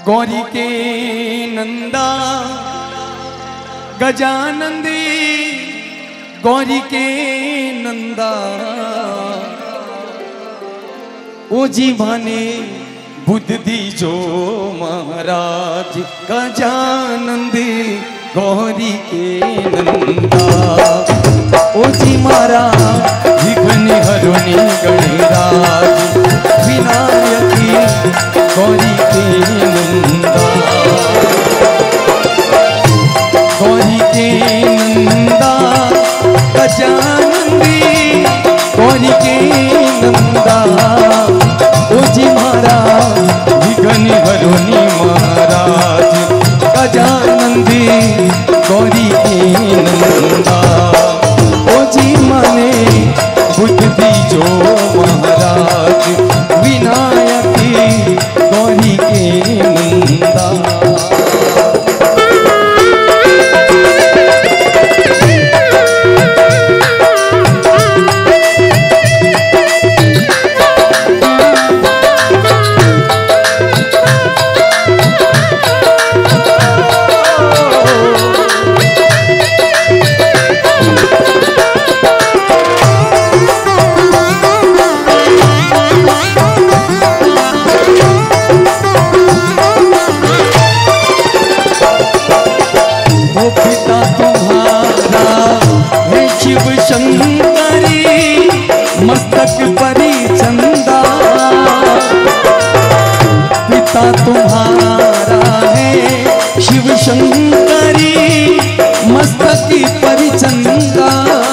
गौरी के नंदा गजानंदी, गौरी के नंदा ओ जी माने बुद्ध दीजो महाराज गजानंदी, गौरी के नंदा ओ जी महाराज विघ्न हरुनि गणराज विनायकी गौरी के नंदा, गौरी के नंदा गजानंदी, गौरी के नंदा ओ जी महाराज विघ्न हरुनि महाराज गजानंदी, गौरी के नंदा ओ जी माने बुद्ध दीजो महाराज विनायकी गौरी के नंदा। शिव शंकरी मस्तक परी चंदा, पिता तुम्हारा है शिव शंकरी मस्तक परी चंदा,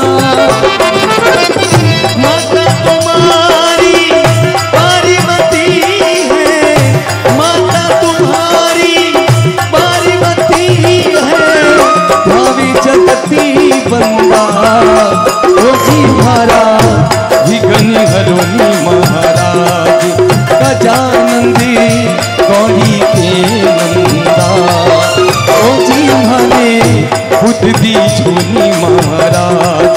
माता तुम्हारी पार्वती है, माता तुम्हारी पार्वती है, भावी जगती बंदा ओ जी महाराज विघ्न हरुनि महाराज गजानंदी, गौरी के नंदा ओ जी माने बुद्ध दीजो महाराज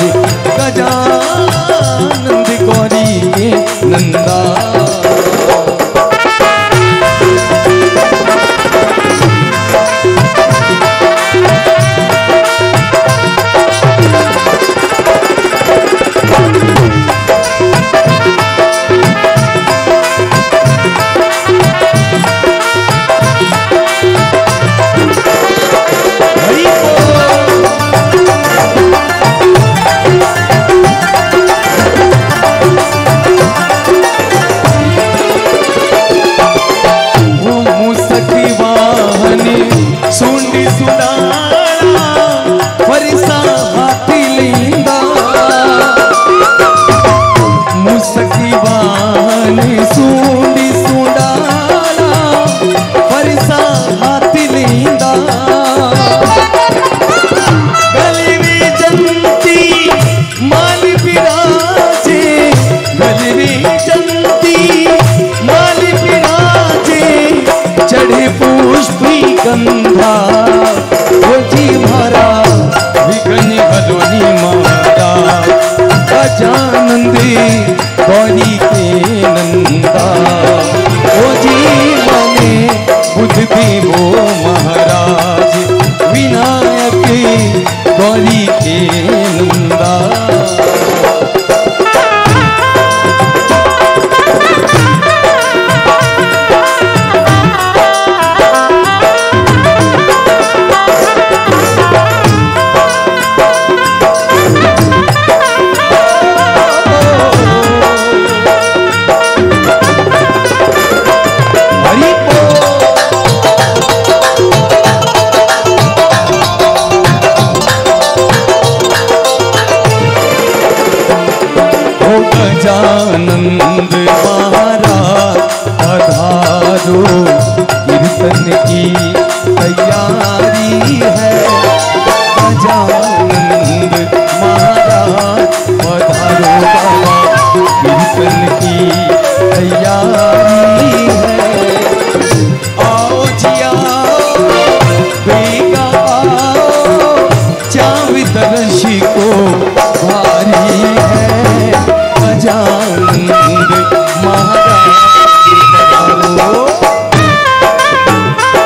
गजानंद, गौरी के नंदा। सुंडी सुडाला फरिसा हाथी लींदा, मुसकी वाहन सुंडी सुडाला फरिसा हाथी लींदा, गलवी जंती माल विराजे, गलवी जंती माल विराजे, चढ़े पुष्पी गंधा ओ जी महाराज विघ्न हरुनि महाराज गजानंदी, गौरी के नंदा ओ जी माने बुद्ध दीजो महाराज विनायकी गौरी के नंदा। गजानंद महाराज पधारो, कीर्तन की तैयारी है, गजानंद महाराज पधारो बाबा, कीर्तन की तैयारी है, आओ जी आओ बेगा आओ, चावी दर्शी को भारी है, गजानंद महाराज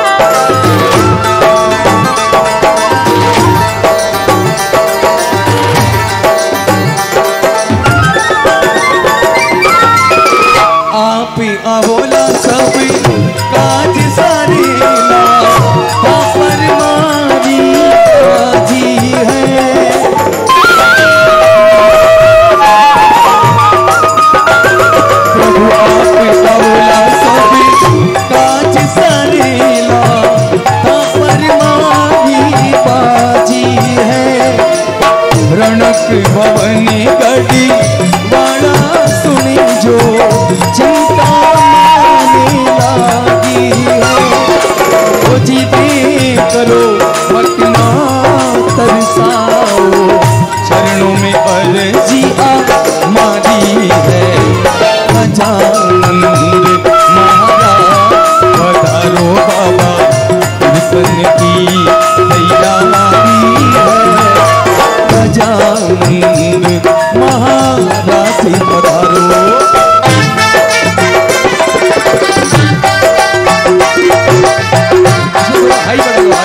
भाई बड़े भाई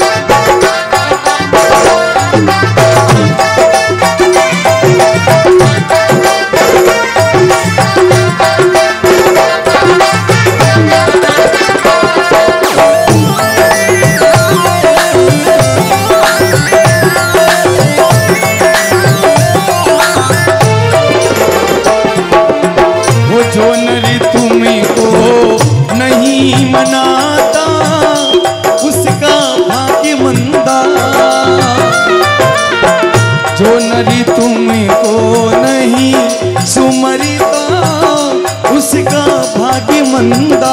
जो नरी तुम्हें को नहीं मनाता उसका भाग्य मंदा। जो नरी तुम्हें को नहीं सुमरता उसका भाग्य मंदा।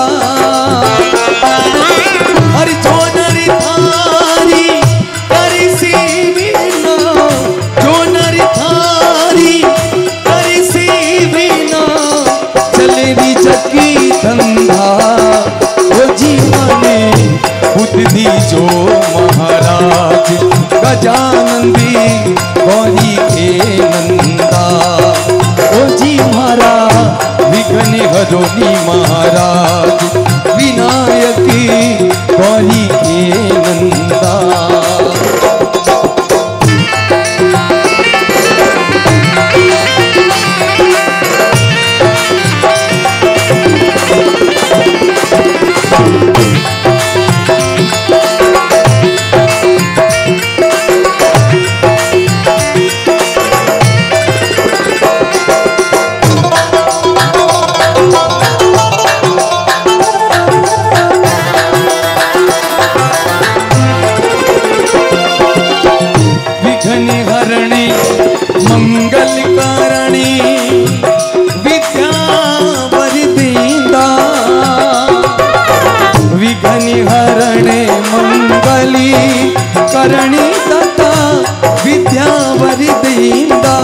अरे जो नरी थारी करी सी बिना, जो नरी थारी करी सी बिना चले दी चक्की धंधा। वो जीवने बुद्ध दी जो महाराज गजानंदी गौरी के नंदा। ओ जी महाराज विघ्न हरोनी महाराज विनायकी गौरी के नंदा। मंगल करणी विद्या वरदींदा। विघ्न हरणे मंगली करणी तथा विद्या वरदींदा।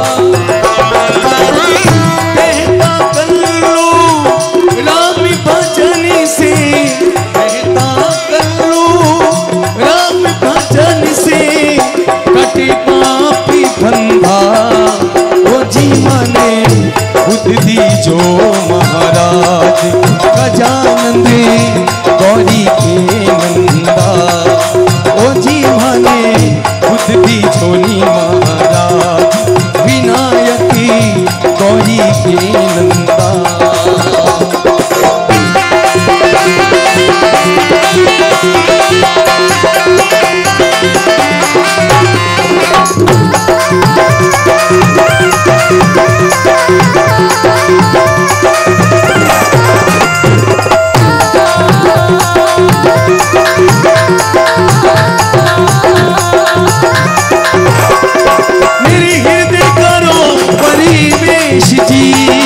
कहता कल्लू राम भजन से, कहता कल्लू राम भजन से कटे पापी धंधा। वो जीवने बुद्ध दी जो महाराज गजानंदी गौरी के नंदा। वो जीवने बुद्ध दी जोनी महाराज विनायकी गौरी के नंदा। मेरी हृदय करो परिवेश जी,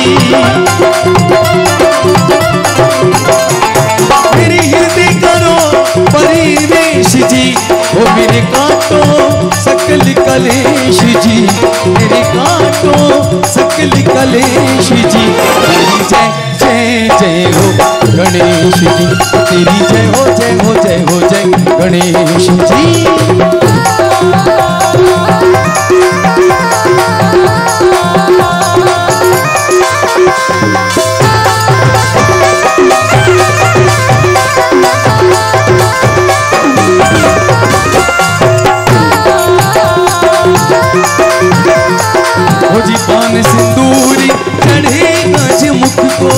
मेरी हृदय करो परिवेश जी। वो मेरे काटो सकल कलेश जी, मेरे काटो सकल कलेश जी। तेरी जय जय जय हो गणेश जी, तेरी जय हो जय हो जय हो जय गणेश जी। जी पान सिंदूरी चढ़े गज मुख को,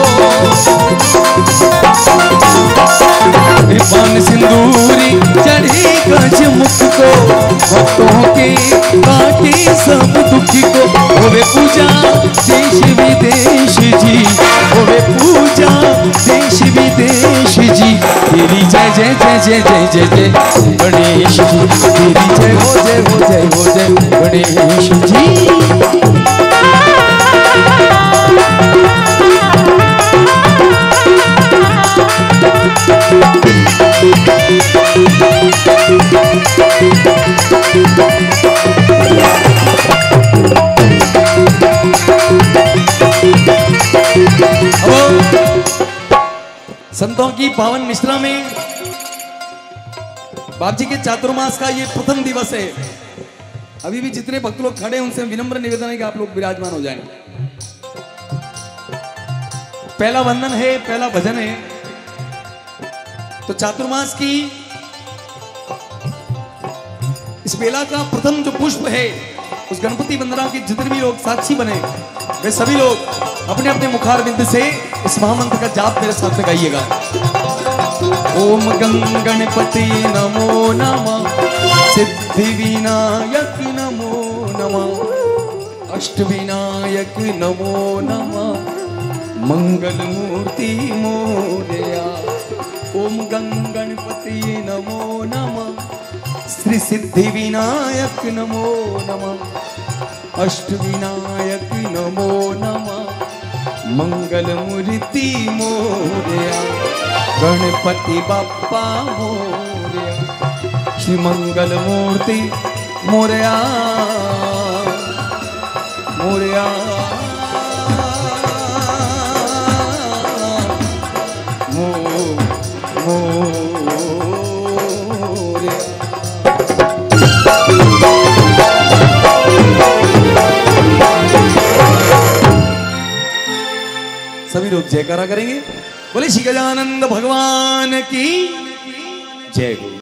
पान सिंदूरी चढ़े गज मुख को। भक्तों के काटे सब दुख को। होवे पूजा देश विदेश जी, होवे पूजा देश विदेश जी। तेरी जय जय जय जय जय जय जय गणेश जी, तेरी जय हो जय हो जय हो जय गणेश जी। संतों की पावन निष्ठा में बाप जी के चातुर्मास का ये प्रथम दिवस है। अभी भी जितने भक्त लोग खड़े हैं उनसे विनम्र निवेदन है कि आप लोग विराजमान हो जाएं। पहला वंदन है, पहला भजन है। तो चातुर्मास की इस बेला का प्रथम जो पुष्प है, उस गणपति वंदना के जितने भी लोग साक्षी बने, वे सभी लोग अपने अपने मुखारविंद से इस महामंत्र का जाप मेरे साथ में गाइएगा। ओम गणपति नमो नमः, सिद्धि विनायक नमो नमः, अष्ट विनायक नमो नमः, मंगल मूर्ति मोरया। ओम गणपति नमो नमः, श्री सिद्धि विनायक नमो नमः, अष्ट विनायक नमो नमः, मंगल मूर्ति मोरया। गणपति बप्पा मोरया, श्री मंगल मूर्ति मोरया मोरया सभी लोग जयकारा करेंगे। बोले श्री गजानंद भगवान की जय हो।